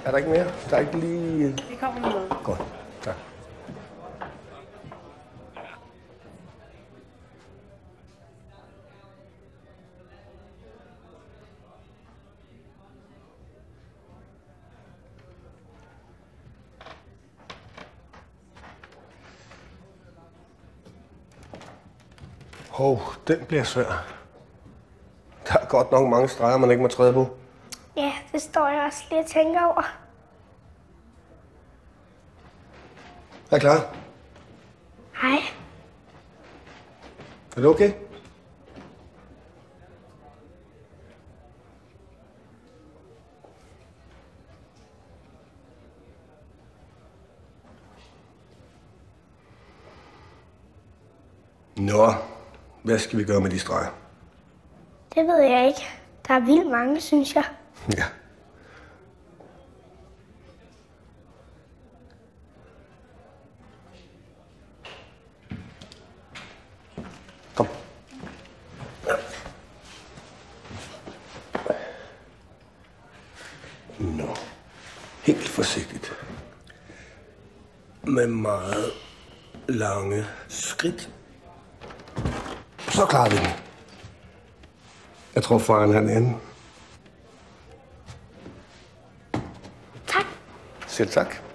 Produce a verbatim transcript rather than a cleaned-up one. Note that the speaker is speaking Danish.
Er der ikke mere? Der er ikke lige... Vi kommer med. Godt, tak. Hov, den bliver svær. Der er godt nok mange streger, man ikke må træde på. Ja, det står jeg også lige og tænker over. Er I klar? Hej. Er det okay? Nå, hvad skal vi gøre med de streger? Det ved jeg ikke. Der er vildt mange, synes jeg. Ja. Kom. Nå. Helt forsigtigt. Med meget lange skridt. Så klarer vi den. Jeg tror, faren han er inde. Tak. Selv tak.